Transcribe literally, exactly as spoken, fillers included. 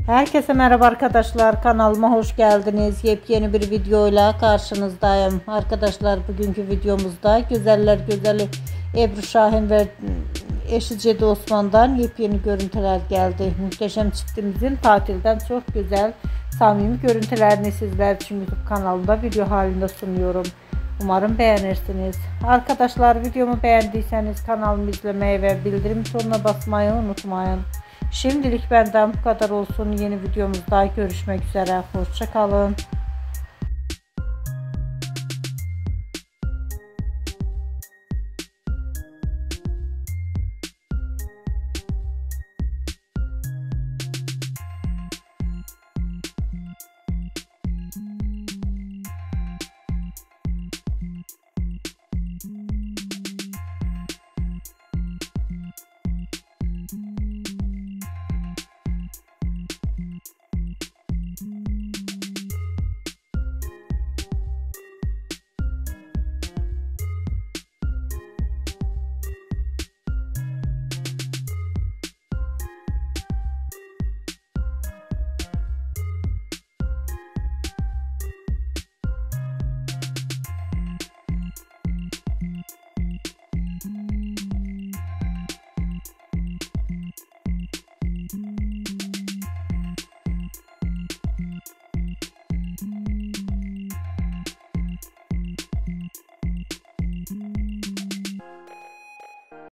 Herkese merhaba arkadaşlar, kanalıma hoş geldiniz. Yepyeni bir videoyla karşınızdayım. Arkadaşlar, bugünkü videomuzda güzeller güzeli Ebru Şahin ve eşi Cedi Osman'dan yepyeni görüntüler geldi. Muhteşem çiftimizin tatilden çok güzel, samimi görüntülerini sizler için YouTube kanalımda video halinde sunuyorum. Umarım beğenirsiniz. Arkadaşlar, videomu beğendiyseniz kanalımı izlemeyi ve bildirim butonuna basmayı unutmayın. Şimdilik benden bu kadar olsun. Yeni videomuzda görüşmek üzere. Hoşça kalın.